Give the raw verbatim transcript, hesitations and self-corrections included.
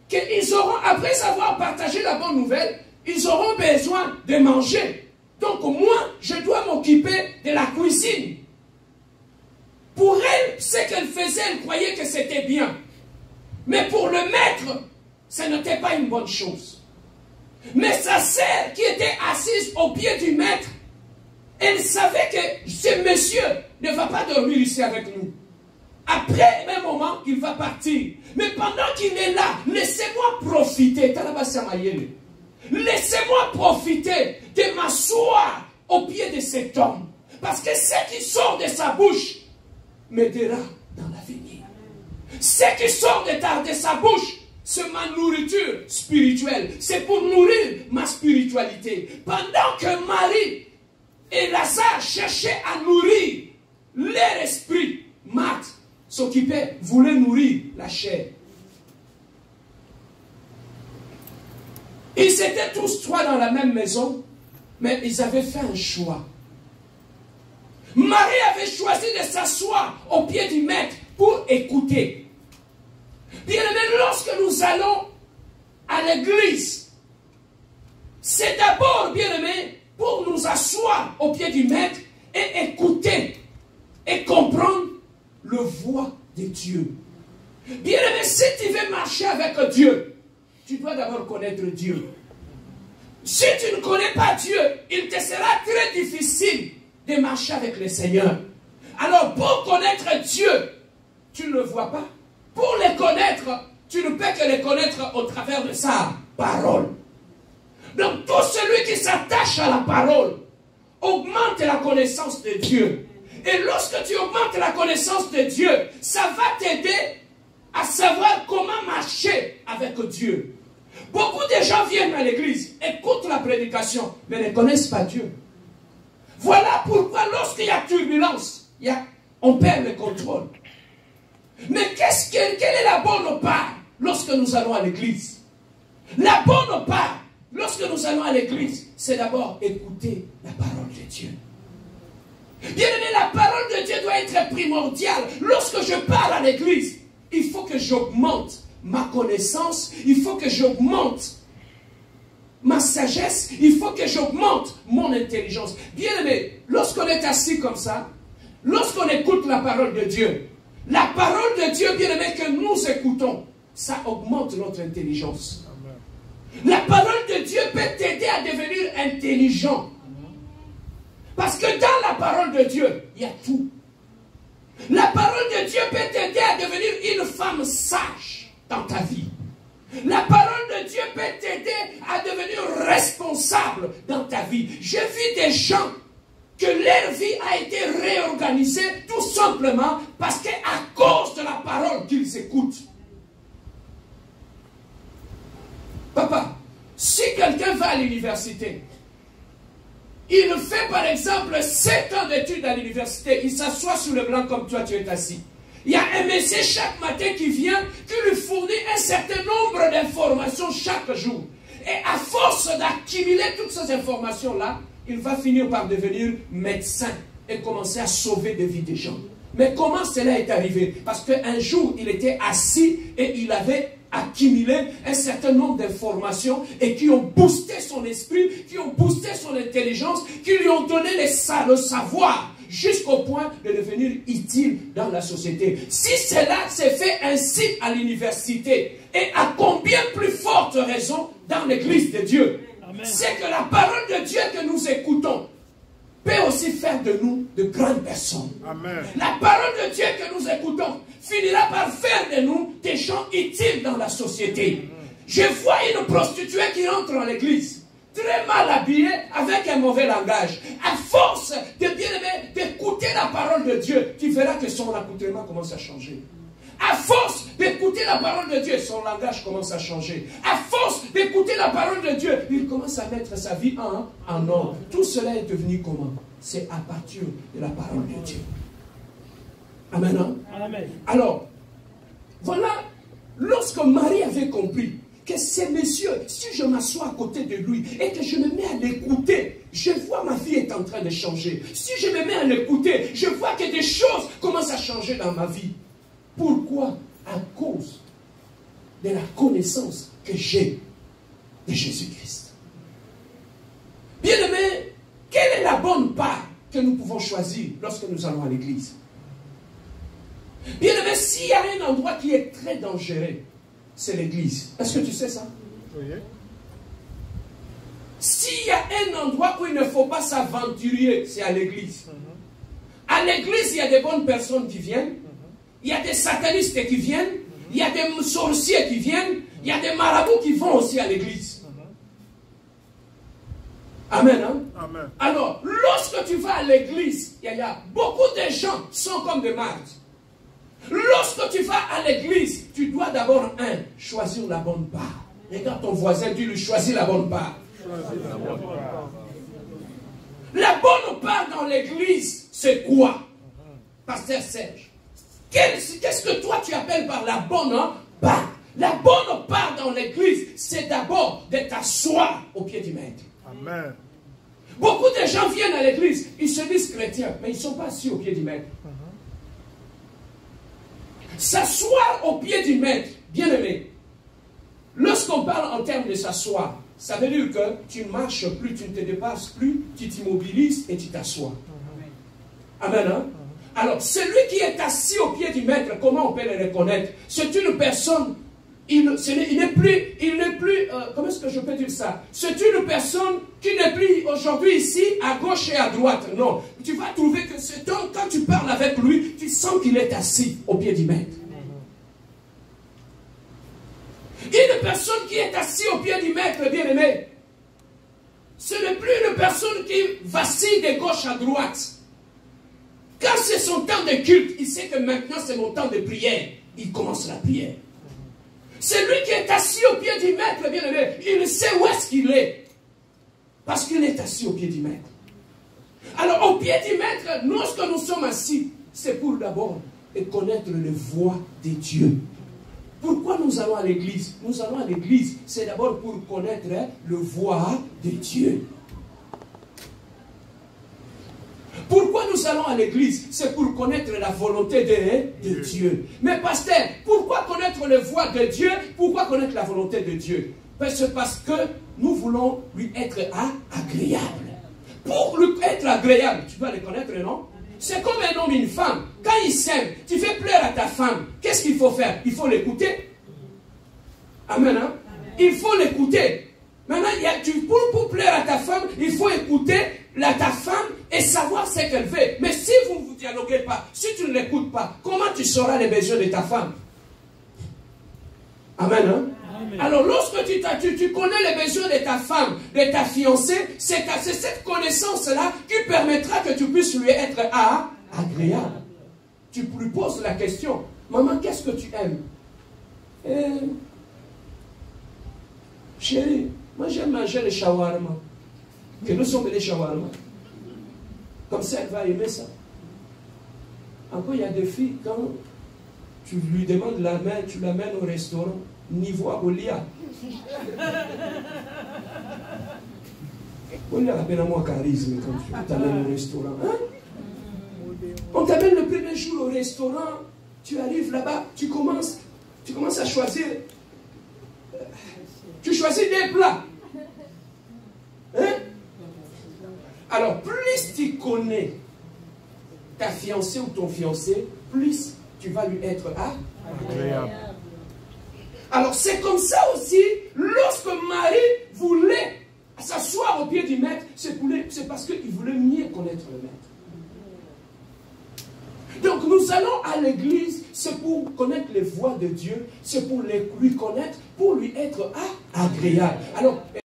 qu'ils auront, après avoir partagé la bonne nouvelle, ils auront besoin de manger. Donc moi, je dois m'occuper de la cuisine. Pour elle, ce qu'elle faisait, elle croyait que c'était bien. Mais pour le maître, ce n'était pas une bonne chose. Mais sa sœur, qui était assise au pied du maître, elle savait que ce monsieur ne va pas dormir ici avec nous. Après un moment, il va partir. Mais pendant qu'il est là, laissez-moi profiter. Laissez-moi profiter de m'asseoir au pied de cet homme. Parce que ce qui sort de sa bouche m'aidera dans l'avenir. Ce qui sort de, ta, de sa bouche, c'est ma nourriture spirituelle. C'est pour nourrir ma spiritualité. Pendant que Marie et Lazare cherchaient à nourrir leur esprit, Marthe s'occupait, voulait nourrir la chair. Ils étaient tous trois dans la même maison, mais ils avaient fait un choix. Marie avait choisi de s'asseoir au pied du maître pour écouter. Bien-aimés, lorsque nous allons à l'église, c'est d'abord, bien-aimés, pour nous asseoir au pied du maître et écouter et comprendre le voix de Dieu. Bien-aimé, si tu veux marcher avec Dieu, tu dois d'abord connaître Dieu. Si tu ne connais pas Dieu, il te sera très difficile de marcher avec le Seigneur. Alors, pour connaître Dieu, tu ne le vois pas. Pour le connaître, tu ne peux que le connaître au travers de sa parole. Donc, tout celui qui s'attache à la parole augmente la connaissance de Dieu. Et lorsque tu augmentes la connaissance de Dieu, ça va t'aider à savoir comment marcher avec Dieu. Beaucoup de gens viennent à l'église, écoutent la prédication, mais ne connaissent pas Dieu. Voilà pourquoi lorsqu'il y a turbulence, il y a, on perd le contrôle. Mais qu'est-ce que, quelle est la bonne part lorsque nous allons à l'église? La bonne part lorsque nous allons à l'église, c'est d'abord écouter la parole de Dieu. Bien aimé, la parole de Dieu doit être primordiale. Lorsque je parle à l'église, il faut que j'augmente ma connaissance, il faut que j'augmente ma sagesse, il faut que j'augmente mon intelligence. Bien aimé, lorsqu'on est assis comme ça, lorsqu'on écoute la parole de Dieu, la parole de Dieu, bien aimé, que nous écoutons, ça augmente notre intelligence. Amen. La parole de Dieu peut t'aider à devenir intelligent. Parce que dans la parole de Dieu, il y a tout. La parole de Dieu peut t'aider à devenir une femme sage dans ta vie. La parole de Dieu peut t'aider à devenir responsable dans ta vie. J'ai vu des gens que leur vie a été réorganisée tout simplement parce qu'à cause de la parole qu'ils écoutent. Papa, si quelqu'un va à l'université, il fait par exemple sept ans d'études à l'université, il s'assoit sur le banc comme toi tu es assis. Il y a un monsieur chaque matin qui vient, qui lui fournit un certain nombre d'informations chaque jour. Et à force d'accumuler toutes ces informations-là, il va finir par devenir médecin et commencer à sauver des vies des gens. Mais comment cela est arrivé? Parce qu'un jour, il était assis et il avait accumulé un certain nombre d'informations et qui ont boosté son esprit, qui ont boosté son intelligence, qui lui ont donné le savoir jusqu'au point de devenir utile dans la société. Si cela s'est fait ainsi à l'université, et à combien plus forte raison dans l'église de Dieu, c'est que la parole de Dieu que nous écoutons peut aussi faire de nous de grandes personnes. Amen. La parole de Dieu que nous écoutons finira par faire de nous des gens utiles dans la société. Amen. Je vois une prostituée qui entre dans l'église, très mal habillée, avec un mauvais langage. À force de bien aimer, d'écouter la parole de Dieu, tu verras que son accoutrement commence à changer. À force d'écouter la parole de Dieu, son langage commence à changer. À force d'écouter la parole de Dieu, il commence à mettre sa vie en, en ordre. Tout cela est devenu comment? C'est à partir de la parole de Dieu. Amen. Hein? Amen. Alors, voilà, lorsque Marie avait compris que ces messieurs, si je m'assois à côté de lui et que je me mets à l'écouter, je vois ma vie est en train de changer. Si je me mets à l'écouter, je vois que des choses commencent à changer dans ma vie. Pourquoi? À cause de la connaissance que j'ai de Jésus-Christ. Bien-aimés, quelle est la bonne part que nous pouvons choisir lorsque nous allons à l'église? Bien-aimé, s'il y a un endroit qui est très dangereux, c'est l'église. Est-ce que tu sais ça? Oui. S'il y a un endroit où il ne faut pas s'aventurer, c'est à l'église. Mm-hmm. À l'église, il y a des bonnes personnes qui viennent. Mm-hmm. Il y a des satanistes qui viennent. Mm-hmm. Il y a des sorciers qui viennent. Mm-hmm. Il y a des marabouts qui vont aussi à l'église. Mm-hmm. Amen, hein? Amen. Alors, lorsque tu vas à l'église, il y a beaucoup de gens qui sont comme des mardes. Lorsque tu vas à l'église, tu dois d'abord, un, choisir la bonne part. Regarde ton voisin, tu lui choisis la bonne part. La bonne part, la bonne part dans l'église, c'est quoi? Pasteur Serge, qu'est-ce que toi tu appelles par la bonne part? La bonne part dans l'église, c'est d'abord de t'asseoir au pied du maître. Amen. Beaucoup de gens viennent à l'église, ils se disent chrétiens, mais ils ne sont pas assis au pied du maître. S'asseoir au pied du maître, bien aimé, lorsqu'on parle en termes de s'asseoir, ça veut dire que tu ne marches plus, tu ne te dépasses plus, tu t'immobilises et tu t'assois. Amen. Hein? Alors, celui qui est assis au pied du maître, comment on peut le reconnaître? C'est une personne, il n'est plus, il n'est plus euh, comment est-ce que je peux dire ça? C'est une personne qui n'est plus aujourd'hui ici, à gauche et à droite. Non. Tu vas trouver que cet homme, quand tu parles avec lui, tu sens qu'il est assis au pied du maître. Une personne qui est assise au pied du maître, bien aimé, ce n'est plus une personne qui vacille de gauche à droite. Quand c'est son temps de culte, il sait que maintenant c'est mon temps de prière. Il commence la prière. Celui qui est assis au pied du maître, bien aimé, il sait où est-ce qu'il est. Parce qu'il est assis au pied du maître. Alors au pied du maître, lorsque nous sommes assis, c'est pour d'abord connaître les voies de Dieu. Pourquoi nous allons à l'église? Nous allons à l'église, c'est d'abord pour connaître hein, le voie de Dieu. Pourquoi nous allons à l'église? C'est pour connaître la volonté de, de Dieu. Mais pasteur, pourquoi connaître le voie de Dieu? Pourquoi connaître la volonté de Dieu? C'est parce que nous voulons lui être agréable. Pour lui être agréable, tu dois le connaître, non? C'est comme un homme et une femme. Quand ils s'aiment, tu fais plaire à ta femme. Qu'est-ce qu'il faut faire? Il faut l'écouter. Amen. Hein? Il faut l'écouter. Maintenant, il y a, tu, pour, pour plaire à ta femme, il faut écouter la, ta femme et savoir ce qu'elle fait. Mais si vous ne vous dialoguez pas, si tu ne l'écoutes pas, comment tu sauras les besoins de ta femme? Amen. Hein? Amen. Alors, lorsque tu, tu, tu connais les besoins de ta femme, de ta fiancée, c'est cette connaissance-là qui permettra que tu puisses lui être à, agréable. Tu lui poses la question, maman, qu'est-ce que tu aimes? Eh, chérie, moi j'aime manger les shawarma. Que nous sommes les shawarma. Comme ça, elle va aimer ça. Encore, il y a des filles, quand tu lui demandes la main, tu l'amènes au restaurant, niveau à Olia. Olia appelle à moi charisme quand tu t'amènes au restaurant. Hein? On t'amène le premier jour au restaurant, tu arrives là-bas, tu commences, tu commences à choisir. Tu choisis des plats. Hein? Alors, plus tu connais ta fiancée ou ton fiancé, plus tu vas lui être agréable. Alors, c'est comme ça aussi, lorsque Marie voulait s'asseoir au pied du maître, c'est parce qu'il voulait mieux connaître le maître. Donc, nous allons à l'église, c'est pour connaître les voies de Dieu, c'est pour les, lui connaître, pour lui être agréable. Alors,